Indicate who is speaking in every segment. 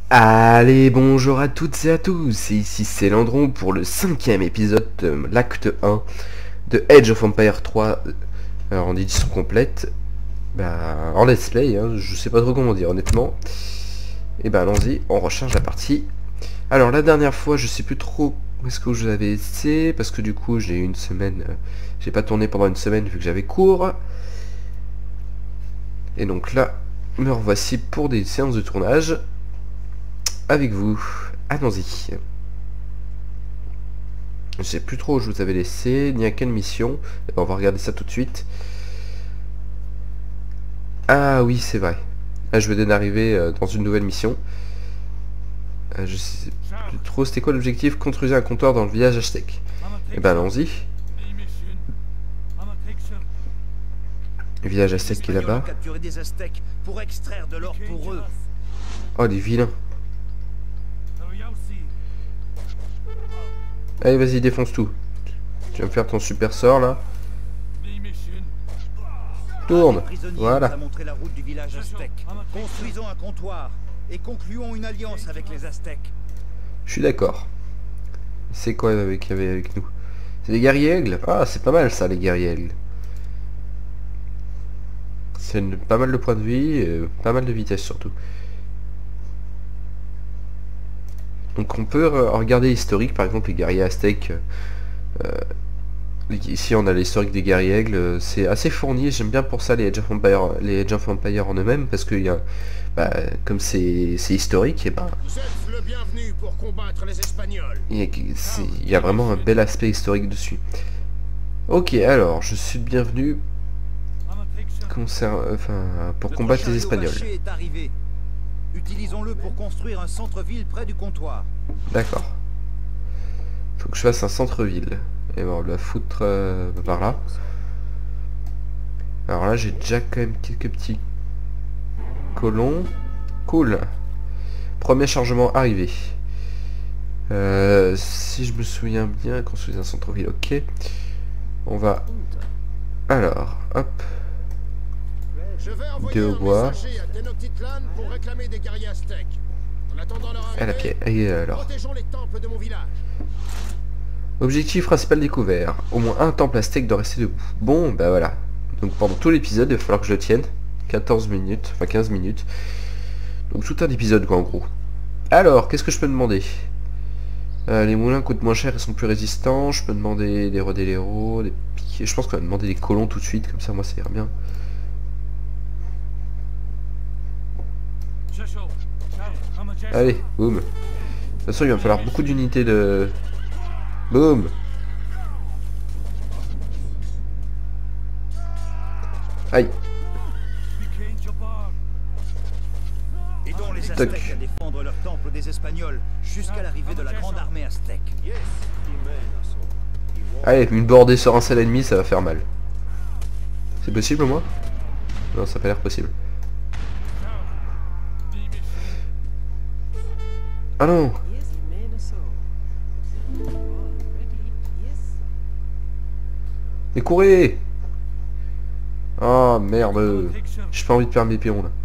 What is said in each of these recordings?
Speaker 1: Allez, bonjour à toutes et à tous, et ici c'est Landron pour le 5e épisode de l'acte 1 de Age of Empires 3, alors en édition complète, en let's play, je sais pas trop comment dire honnêtement. Et allons-y, on recharge la partie. Alors la dernière fois, je sais plus trop où est-ce que je vous avais laissé, parce que du coup j'ai eu une semaine, j'ai pas tourné pendant une semaine vu que j'avais cours. Et donc là, me revoici pour des séances de tournage. Avec vous, allons-y. Je sais plus trop où je vous avais laissé, ni à quelle mission. On va regarder ça tout de suite. Ah oui, c'est vrai. Là, je venais d'arriver dans une nouvelle mission. Je sais plus trop, c'était quoi l'objectif? Construisez un comptoir dans le village aztèque. Allons-y. Le village aztèque qui est là-bas. Oh, les vilains. Allez, vas-y, défonce tout. Tu vas me faire ton super sort, là. Tourne. Voilà.
Speaker 2: Construisons un comptoir et concluons une alliance avec les Aztèques.
Speaker 1: Je suis d'accord. C'est quoi qu'il y avait avec nous? C'est des guerriers aigles? Ah, c'est pas mal ça, les guerriers aigles. C'est pas mal de points de vie, et pas mal de vitesse surtout. Donc on peut regarder l'historique, par exemple les guerriers aztèques. Ici on a l'historique des guerriers aigles, c'est assez fourni, j'aime bien pour ça les Age of Empires en eux-mêmes, parce que comme c'est historique, et
Speaker 3: Vous êtes le bienvenu pour combattre les Espagnols.
Speaker 1: il y a vraiment un bel aspect historique dessus. Ok, alors je suis le bienvenu pour combattre les Espagnols.
Speaker 2: Utilisons-le pour construire un centre-ville près du comptoir.
Speaker 1: D'accord. Faut que je fasse un centre-ville. Et bon, on va foutre par là. Alors là, j'ai déjà quand même quelques petits colons. Cool. Premier chargement arrivé. Si je me souviens bien, construire un centre-ville, ok. On va... Alors, hop. Deux au bois. À la pierre. Et alors. Objectif principal découvert. Au moins un temple aztèque doit rester debout. Bon, voilà. Donc pendant tout l'épisode, il va falloir que je le tienne. 14 minutes, enfin 15 minutes. Donc tout un épisode quoi en gros. Alors, qu'est-ce que je peux demander? Les moulins coûtent moins cher et sont plus résistants. Je peux demander des rodéléros, des piquets. Je pense qu'on va demander des colons tout de suite, comme ça moi ça ira bien. Allez, boum. De toute façon, il va me falloir beaucoup d'unités de... Boum. Aïe.
Speaker 2: Aidons les Aztèques à défendre leur temple des Espagnols jusqu'à l'arrivée de la grande armée aztèque.
Speaker 1: Allez, une bordée sur un seul ennemi, ça va faire mal. C'est possible au moins? Non, ça a pas l'air possible. Ah non! Mais courez! Oh merde! J'ai pas envie de perdre mes pions là.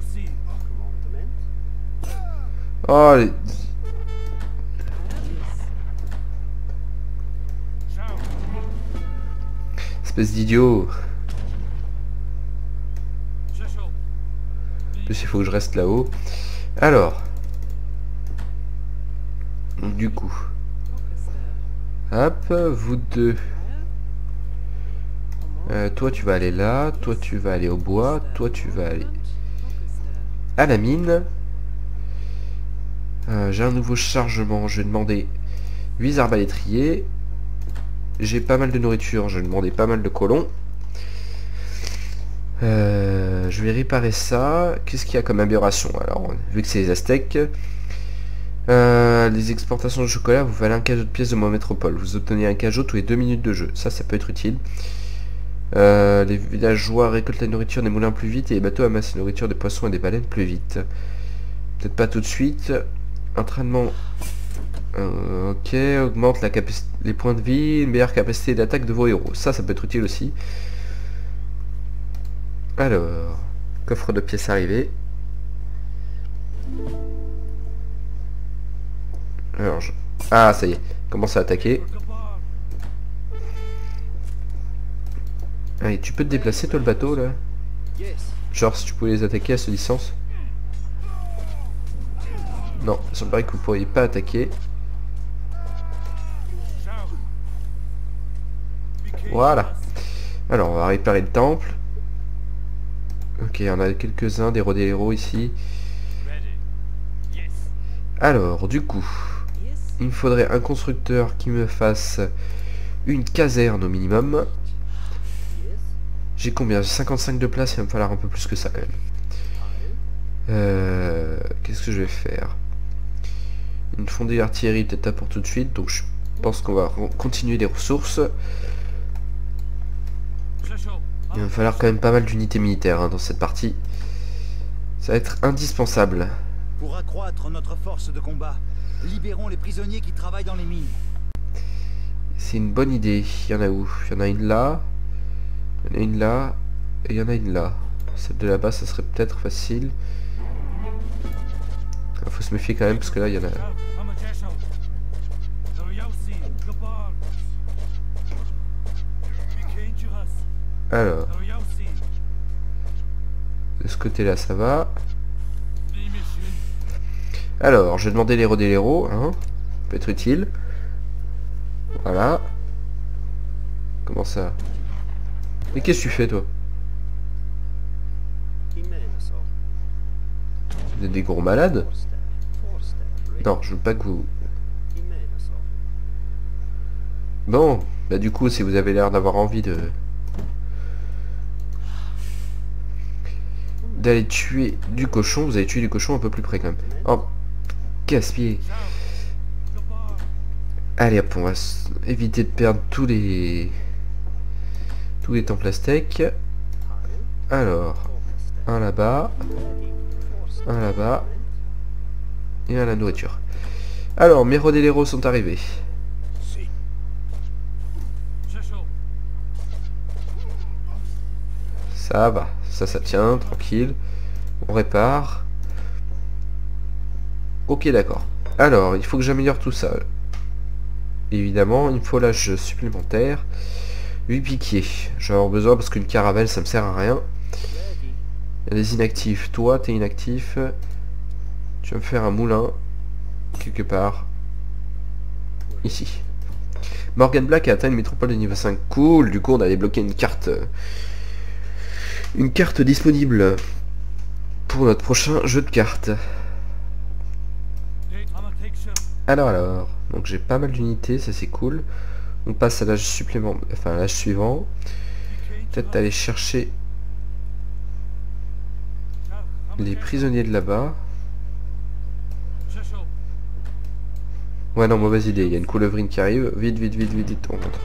Speaker 1: Oh les... Espèce d'idiot! En plus il faut que je reste là-haut. Alors... Donc du coup... Hop, vous deux... toi tu vas aller là, toi tu vas aller au bois, toi tu vas aller à la mine. J'ai un nouveau chargement, je vais demander 8 arbalétriers. J'ai pas mal de nourriture, je vais demander pas mal de colons. Je vais réparer ça. Qu'est-ce qu'il y a comme amélioration? Alors, vu que c'est les Aztèques, les exportations de chocolat, vous valez un cajot de pièces de ma métropole. Vous obtenez un cajot tous les 2 minutes de jeu. Ça peut être utile. Les villageois récoltent la nourriture des moulins plus vite et les bateaux amassent la nourriture des poissons et des baleines plus vite. Peut-être pas tout de suite. Entraînement. Ok, augmente les points de vie, une meilleure capacité d'attaque de vos héros. Ça peut être utile aussi. Alors, coffre de pièces arrivé. Alors, ah, ça y est. Commence à attaquer. Allez, tu peux te déplacer, toi, le bateau, là? Genre, si tu pouvais les attaquer à cette distance. Non, il semblerait que vous pourriez pas attaquer. Voilà. Alors, on va réparer le temple. Ok, on a quelques-uns, des héros ici. Alors, du coup, il me faudrait un constructeur qui me fasse une caserne au minimum. J'ai combien? J'ai 55 de place, il va me falloir un peu plus que ça quand même. Qu'est-ce que je vais faire? Une fondée d'artillerie peut-être pas pour tout de suite, donc je pense qu'on va continuer les ressources. Il va me falloir quand même pas mal d'unités militaires dans cette partie. Ça va être indispensable.
Speaker 2: Pour accroître notre force de combat, libérons les prisonniers qui travaillent dans les mines.
Speaker 1: C'est une bonne idée. Il y en a où? Il y en a une là. Il y en a une là. Et il y en a une là. Celle de là-bas, ça serait peut-être facile. Il faut se méfier quand même parce que là, il y en a... Alors. De ce côté-là, ça va. Alors, je vais demander l'héros des héros, hein. Peut être utile. Voilà. Comment ça? Mais qu'est-ce que tu fais, toi? Vous êtes des gros malades? Non, je veux pas que vous... Bon, bah du coup, si vous avez l'air d'avoir envie d'aller tuer du cochon, vous allez tuer du cochon un peu plus près quand même. Oh, casse-pied. Allez hop, on va éviter de perdre tous les temples aztèques. Alors, un là-bas, un là-bas, et un à la nourriture. Alors, mes rodéleros sont arrivés. Ça va, ça tient, tranquille. On répare. Ok, d'accord. Alors, il faut que j'améliore tout ça. Évidemment, il me faut l'âge supplémentaire. 8 piquiers. J'en ai avoir besoin parce qu'une caravelle, ça me sert à rien. Il y a des inactifs. Toi, t'es inactif. Tu vas me faire un moulin. Quelque part. Ici. Morgan Black a atteint une métropole de niveau 5. Cool. Du coup, on a débloqué une carte. Une carte disponible pour notre prochain jeu de cartes. Alors. Donc j'ai pas mal d'unités, ça c'est cool. On passe à l'âge supplémentaire, enfin à l'âge suivant. Peut-être aller chercher les prisonniers de là-bas. Ouais non, mauvaise idée, il y a une coulevrine qui arrive. Vite, on rentre.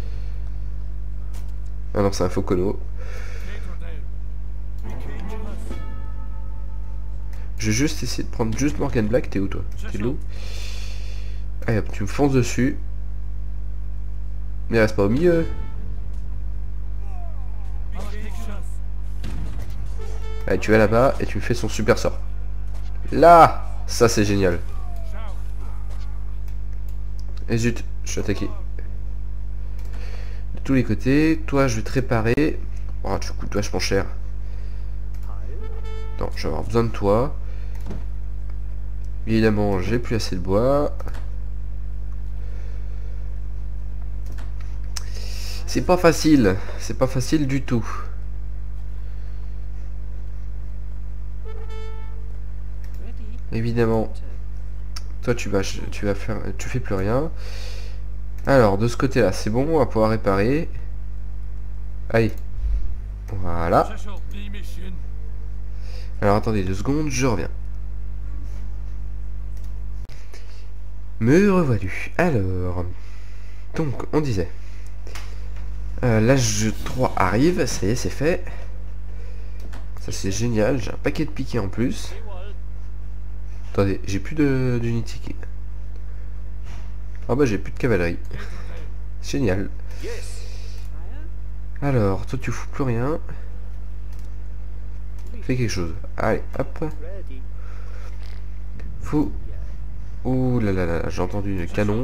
Speaker 1: Ah non, c'est un Focono. Je vais juste essayer de prendre juste Morgan Black. T'es où toi? T'es de l'eau? Allez hop, tu me fonces dessus. Mais reste pas au milieu. Allez, tu vas là-bas et tu me fais son super sort. Là! Ça c'est génial. Et zut, je suis attaqué. De tous les côtés. Toi, je vais te réparer. Oh, tu coûtes vachement cher. Non, je vais avoir besoin de toi. Évidemment, j'ai plus assez de bois. C'est pas facile du tout. Évidemment, toi tu fais plus rien. Alors de ce côté-là, c'est bon, on va pouvoir réparer. Allez, voilà. Alors attendez 2 secondes, je reviens. Me revoilù. Alors, donc on disait. L'âge 3 arrive, ça y est, c'est fait. Ça c'est génial, j'ai un paquet de piquets en plus. Attendez, j'ai plus d'unité. Ah bah j'ai plus de cavalerie. Génial. Alors, toi tu fous plus rien. Fais quelque chose. Allez, hop. Fous Ouh là là là, j'ai entendu le canon.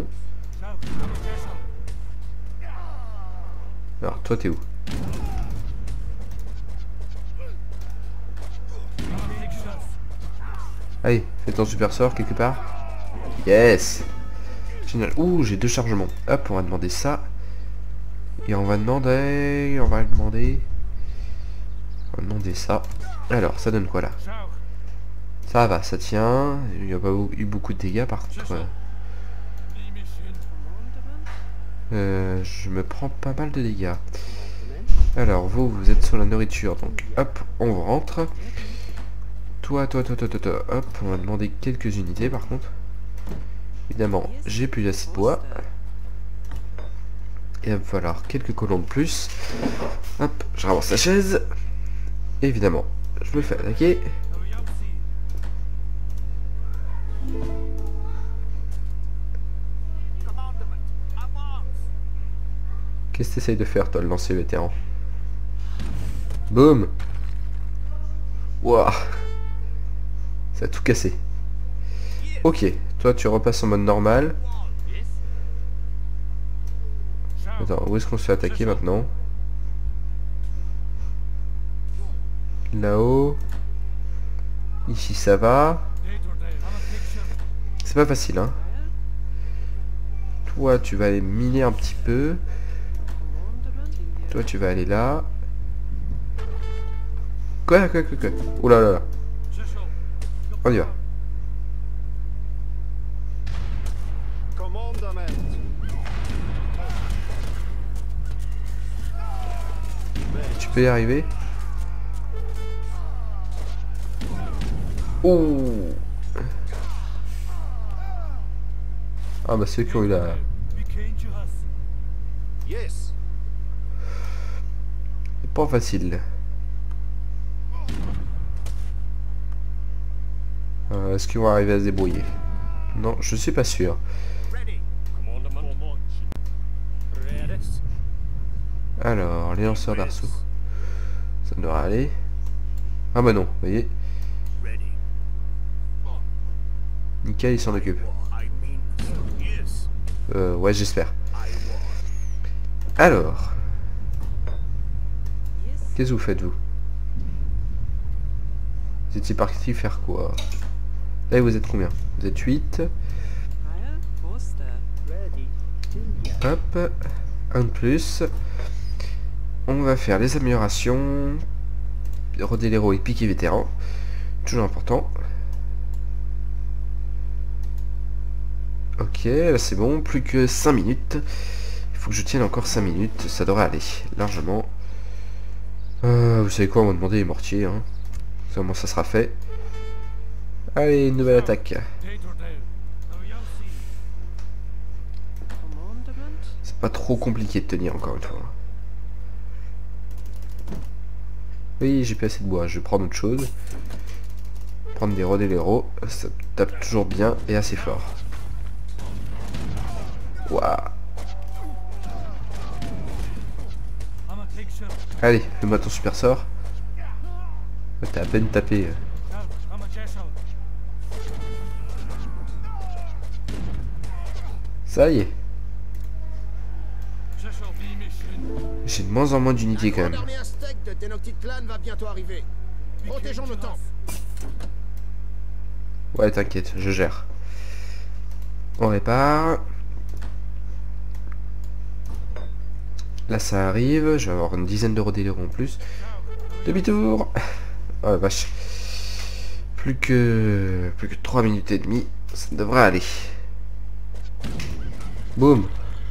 Speaker 1: Alors, toi, t'es où? Allez, fais ton super sort quelque part. Yes! Génial. Ouh, j'ai 2 chargements. Hop, on va demander ça. Et on va demander... On va demander ça. Alors, ça donne quoi là? Ça va, ça tient. Il n'y a pas eu beaucoup de dégâts par contre. Je me prends pas mal de dégâts. Alors, vous êtes sur la nourriture. Donc, hop, on rentre. Toi, hop, on va demander quelques unités par contre. Évidemment, j'ai plus assez de bois. Il va me falloir quelques colons de plus. Hop, je ramasse la chaise. Évidemment, je me fais attaquer. Qu'est-ce que tu essayes de faire, toi, le lancier vétéran? Boum. Wouah. Ça a tout cassé. Ok, toi tu repasses en mode normal. Attends, où est-ce qu'on se fait attaquer maintenant? Là-haut. Ici ça va. C'est pas facile, hein. Toi tu vas aller miner un petit peu. Toi tu vas aller là. Quoi? Oh là là là. On y va. Tu peux y arriver? Oh. Ah bah ceux qui ont eu la... C'est pas facile. Est-ce qu'ils vont arriver à se débrouiller? Non, je suis pas sûr. Alors, les lanceurs d'arceaux. Ça devrait aller. Ah bah non, vous voyez. Nickel, il s'en occupe. Ouais, j'espère. Alors. Qu'est-ce que vous faites, vous? Vous étiez parti faire quoi? Là, vous êtes combien? Vous êtes 8. Hop. Un de plus. On va faire les améliorations. Roder l'héros et piquer vétéran. Toujours important. Ok, là c'est bon. Plus que 5 minutes. Il faut que je tienne encore 5 minutes. Ça devrait aller. Largement. Vous savez quoi? On va demander les mortiers. Hein. Comment ça sera fait. Allez, une nouvelle attaque. C'est pas trop compliqué de tenir encore une fois. Oui, j'ai plus assez de bois. Je vais prendre autre chose. Prendre des rods et les héros. Ça tape toujours bien et assez fort. Waouh. Allez, fais-moi ton super sort. T'as à peine tapé. Ça y est. J'ai de moins en moins d'unités quand même.
Speaker 3: Le dernier aztèque de Tenochtitlan va bientôt arriver. Protégeons nos temps.
Speaker 1: Ouais, t'inquiète, je gère. On répare. Là, ça arrive. Je vais avoir une dizaine d'euros d'héros en plus. Demi-tour. Oh la vache. Plus que 3 minutes et demie. Ça devrait aller. Boum.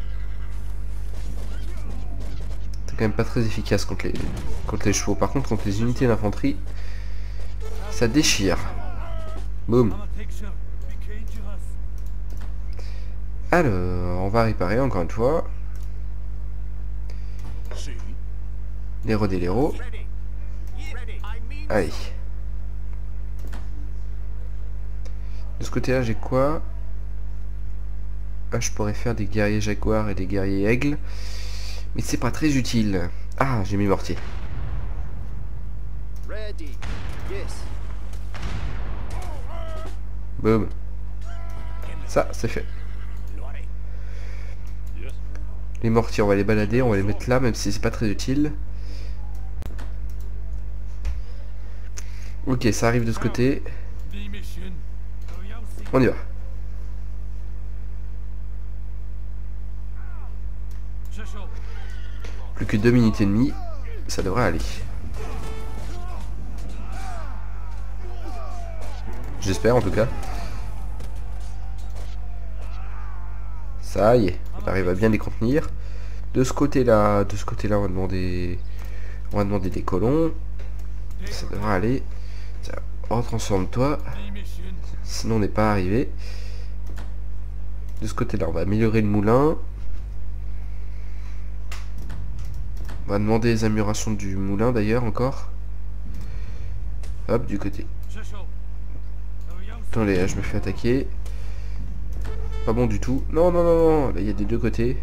Speaker 1: C'est quand même pas très efficace contre les chevaux. Par contre, contre les unités d'infanterie, ça déchire. Boum. Alors, on va réparer encore une fois. L'héros des héros. Allez. De ce côté-là, j'ai quoi? Ah, je pourrais faire des guerriers jaguars et des guerriers aigles. Mais c'est pas très utile. Ah, j'ai mis mortier. Boum. Ça, c'est fait. Les mortiers, on va les balader, on va les mettre là, même si c'est pas très utile. Ok, ça arrive de ce côté. On y va. Plus que 2 minutes et demie, ça devrait aller. J'espère en tout cas. Ça y est, on arrive à bien les contenir. De ce côté-là, on va demander des colons. Ça devrait aller. Retransforme-toi. Sinon on n'est pas arrivé. De ce côté-là, on va améliorer le moulin. On va demander les améliorations du moulin d'ailleurs encore. Hop, du côté. Attendez, là, je me fais attaquer. Pas bon du tout. Non, non, non, non. Là, il y a des deux côtés.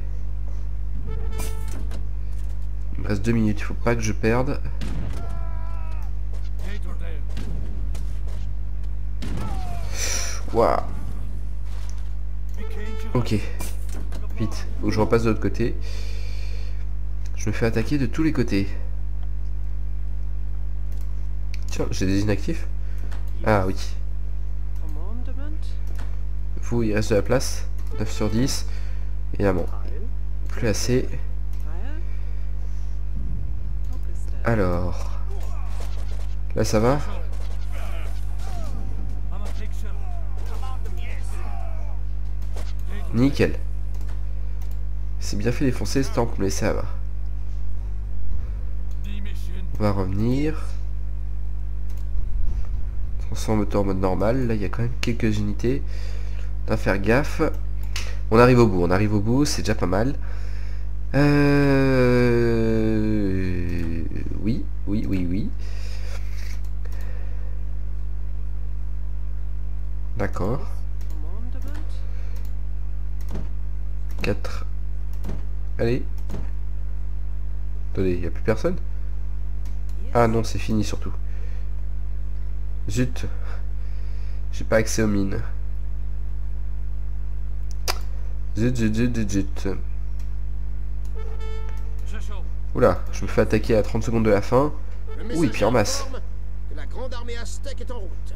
Speaker 1: Il me reste 2 minutes. Il faut pas que je perde. Waouh. Ok. Vite. Faut que je repasse de l'autre côté. Je me fais attaquer de tous les côtés. Tiens, j'ai des inactifs. Ah oui. Vous, il reste de la place. 9 sur 10. Évidemment. Plus assez. Alors. Là, ça va. Nickel. C'est bien fait défoncer ce temple, mais ça va. On va revenir. Transforme-toi en mode normal. Là, il y a quand même quelques unités. On va faire gaffe. On arrive au bout, c'est déjà pas mal. Oui, oui, oui, oui. D'accord. 4. Allez. Attendez, il n'y a plus personne? Ah non, c'est fini surtout. Zut. J'ai pas accès aux mines. Zut, zut, zut, zut, zut. Oula, je me fais attaquer à 30 secondes de la fin. Oui, puis en masse.
Speaker 3: La grande armée aztèque est en route.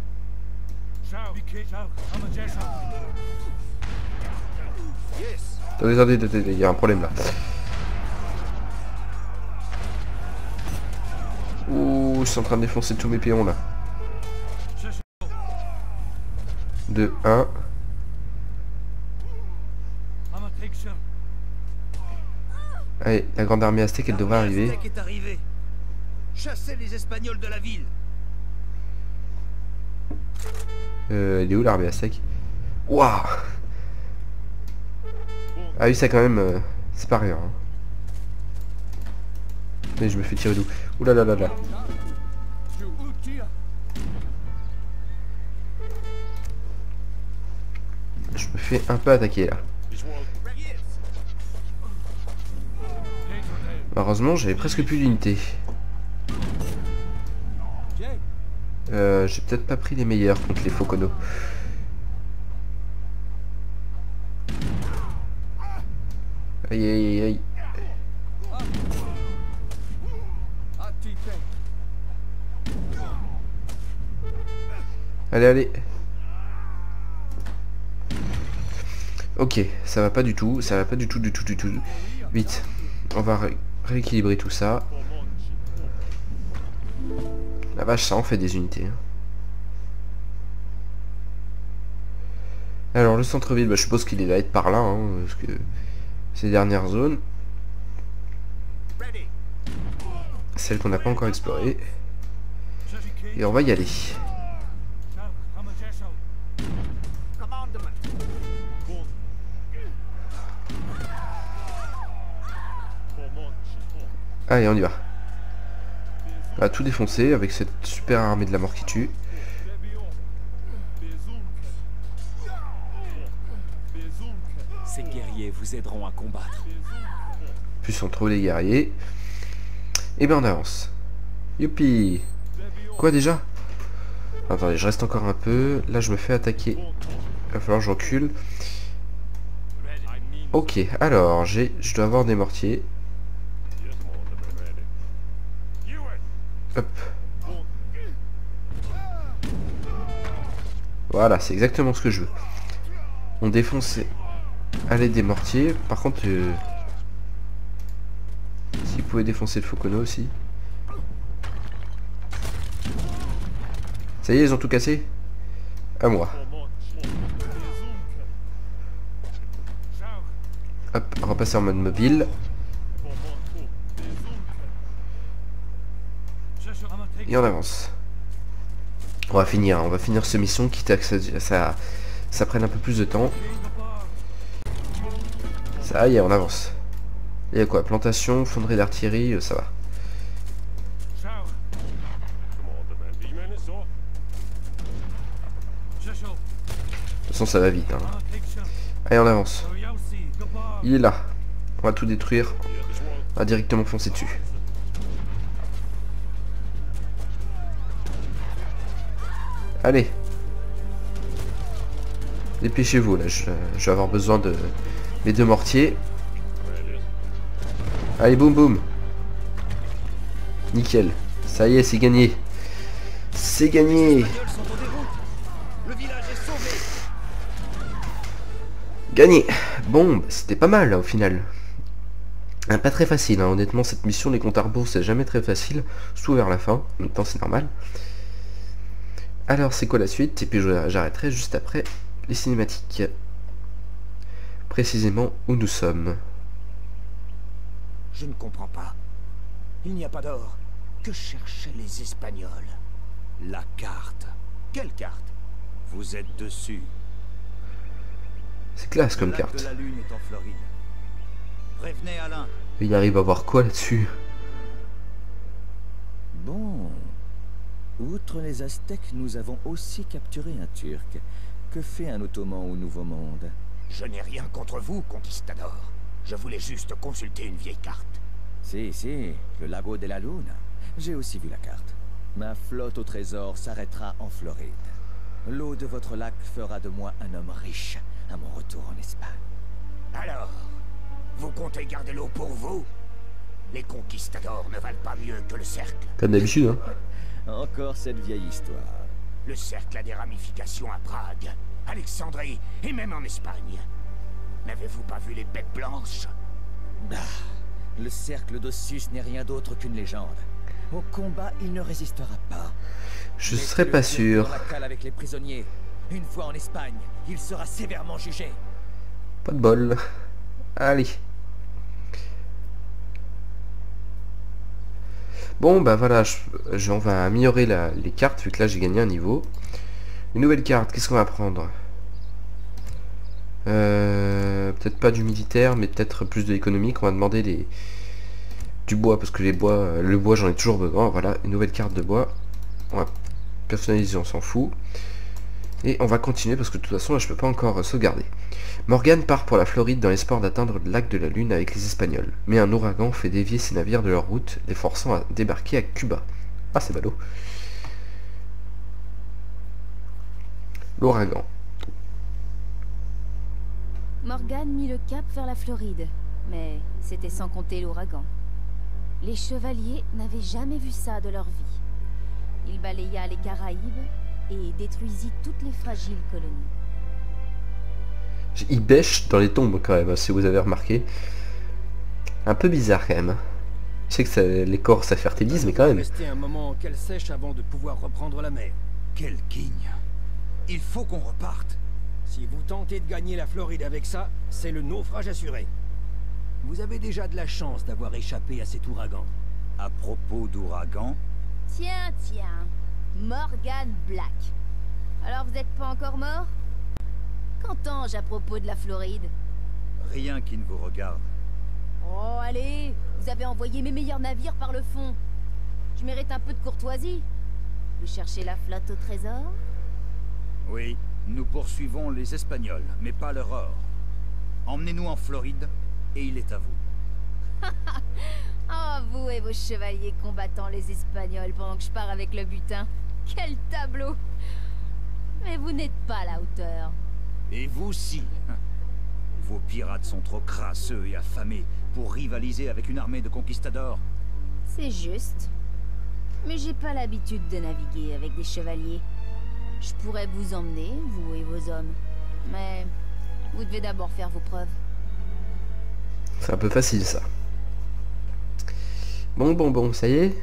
Speaker 1: Attendez, attendez, attendez, il y a un problème là. Ouh, je suis en train de défoncer tous mes péons là. 2, 1. Allez, la grande armée aztèque, elle devrait arriver.
Speaker 2: Chassez les Espagnols de la ville.
Speaker 1: Elle est où l'armée aztèque? Waouh. Ah oui, ça quand même, c'est pas rien. Hein. Mais je me fais tirer d'où? Ouh là là là là. Je me fais un peu attaquer là. Heureusement, j'avais presque plus d'unités. J'ai peut-être pas pris les meilleurs contre les Focono. Aïe aïe aïe aïe. Allez allez. Ok, ça va pas du tout, ça va pas du tout, du tout. Vite, on va rééquilibrer tout ça. La vache, ça en fait des unités. Alors le centre-ville, bah, je suppose qu'il va être par là, hein, parce que ces dernières zones, celles qu'on n'a pas encore explorées. Et on va y aller. Allez, on y va. On va tout défoncer avec cette super armée de la mort qui tue.
Speaker 4: Ces guerriers vous aideront à combattre.
Speaker 1: Plus on trouve les guerriers. Et ben on avance. Youpi. Quoi déjà? Attendez, je reste encore un peu. Là je me fais attaquer Il va falloir que je recule. Ok, alors je dois avoir des mortiers. Hop. Voilà, c'est exactement ce que je veux. On défonce à l'aide des mortiers. Par contre, s'il pouvait défoncer le Focono aussi. Ça y est, ils ont tout cassé. À moi. Hop, repasser en mode mobile. Et on avance. On va finir cette mission, quitte à que ça prenne un peu plus de temps. Ça y est, on avance. Il y a quoi? Plantation, fonderie d'artillerie, ça va. De toute façon, ça va vite. Hein. Allez, on avance. Il est là. On va tout détruire. On va directement foncer dessus. Allez. Dépêchez-vous, là. Je vais avoir besoin de mes 2 mortiers. Allez, boum, boum. Nickel. Ça y est, c'est gagné. C'est gagné. Gagné. Bon, c'était pas mal, là, au final. Pas très facile, hein. Honnêtement, cette mission, les comptes à rebours, c'est jamais très facile. Surtout vers la fin. En même temps, c'est normal. Alors, c'est quoi la suite? Et puis, j'arrêterai juste après les cinématiques. Précisément où nous sommes.
Speaker 2: Je ne comprends pas. Il n'y a pas d'or. Que cherchaient les Espagnols? La carte. Quelle carte? Vous êtes dessus.
Speaker 1: C'est classe comme
Speaker 2: Le lac
Speaker 1: carte.
Speaker 2: de la Lune est en Floride. Prévenez Alain.
Speaker 1: Il arrive à voir quoi là-dessus?
Speaker 5: Bon. Outre les Aztèques, nous avons aussi capturé un Turc. Que fait un Ottoman au Nouveau Monde?
Speaker 2: Je n'ai rien contre vous, conquistador. Je voulais juste consulter une vieille carte.
Speaker 5: Si, le lago de la Lune. J'ai aussi vu la carte. Ma flotte au trésor s'arrêtera en Floride. L'eau de votre lac fera de moi un homme riche à mon retour en Espagne.
Speaker 2: Alors, vous comptez garder l'eau pour vous? Les conquistadors ne valent pas mieux que le cercle.
Speaker 1: Comme d'habitude, hein.
Speaker 5: Encore cette vieille histoire.
Speaker 2: Le cercle a des ramifications à Prague, Alexandrie et même en Espagne. N'avez-vous pas vu les bêtes blanches?
Speaker 5: Bah, le cercle d'Ossus n'est rien d'autre qu'une légende. Au combat, il ne résistera pas.
Speaker 1: Je serais pas sûr.
Speaker 5: Dans la cale avec les prisonniers. Une fois en Espagne, il sera sévèrement jugé.
Speaker 1: Pas de bol. Allez. Bon, bah voilà, on va améliorer les cartes, vu que là j'ai gagné un niveau. Une nouvelle carte, qu'est-ce qu'on va prendre? Peut-être pas du militaire, mais peut-être plus de l'économique. On va demander du bois, parce que le bois j'en ai toujours besoin. Voilà, une nouvelle carte de bois. On va personnaliser, on s'en fout. Et on va continuer, parce que de toute façon là je peux pas encore sauvegarder. Morgan part pour la Floride dans l'espoir d'atteindre le lac de la Lune avec les Espagnols. Mais un ouragan fait dévier ses navires de leur route, les forçant à débarquer à Cuba. Ah, c'est ballot. L'ouragan.
Speaker 6: Morgan mit le cap vers la Floride, mais c'était sans compter l'ouragan. Les chevaliers n'avaient jamais vu ça de leur vie. Il balaya les Caraïbes et détruisit toutes les fragiles colonies.
Speaker 1: Il bêche dans les tombes quand même, si vous avez remarqué. Un peu bizarre quand même. Je sais que les corps ça fertilise, mais quand même.
Speaker 3: Rester un moment qu'elle sèche avant de pouvoir reprendre la mer.
Speaker 2: Quel king! Il faut qu'on reparte.
Speaker 3: Si vous tentez de gagner la Floride avec ça, c'est le naufrage assuré. Vous avez déjà de la chance d'avoir échappé à cet ouragan.
Speaker 2: À propos d'ouragan,
Speaker 6: Tiens, Morgan Black. Alors vous n'êtes pas encore mort? Qu'entends-je à propos de la Floride?
Speaker 2: rien qui ne vous regarde.
Speaker 6: Oh, allez, vous avez envoyé mes meilleurs navires par le fond. Je mérite un peu de courtoisie. Vous cherchez la flotte au trésor?
Speaker 2: Oui, nous poursuivons les Espagnols, mais pas leur or. Emmenez-nous en Floride, et il est à vous.
Speaker 6: Oh, vous et vos chevaliers combattant les Espagnols pendant que je pars avec le butin. Quel tableau! Mais vous n'êtes pas à la hauteur.
Speaker 2: Et vous aussi. Vos pirates sont trop crasseux et affamés pour rivaliser avec une armée de conquistadors.
Speaker 6: C'est juste. Mais j'ai pas l'habitude de naviguer avec des chevaliers. Je pourrais vous emmener, vous et vos hommes. Mais vous devez d'abord faire vos preuves.
Speaker 1: C'est un peu facile ça. Bon, ça y est.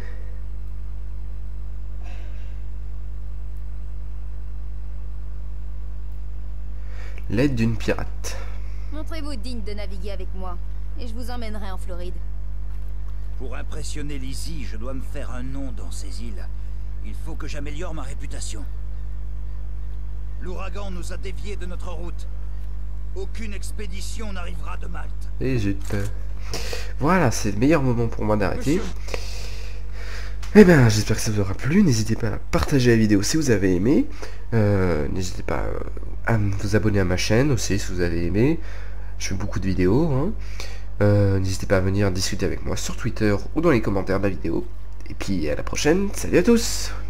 Speaker 1: L'aide d'une pirate.
Speaker 6: Montrez-vous digne de naviguer avec moi, et je vous emmènerai en Floride.
Speaker 2: Pour impressionner Lizzie, je dois me faire un nom dans ces îles. Il faut que j'améliore ma réputation. L'ouragan nous a déviés de notre route. Aucune expédition n'arrivera de Malte.
Speaker 1: Et zut. Voilà, c'est le meilleur moment pour moi d'arrêter. Eh bien, j'espère que ça vous aura plu. N'hésitez pas à partager la vidéo si vous avez aimé. N'hésitez pas à vous abonner à ma chaîne aussi si vous avez aimé. Je fais beaucoup de vidéos. Hein. N'hésitez pas à venir discuter avec moi sur Twitter ou dans les commentaires de la vidéo. Et puis à la prochaine. Salut à tous!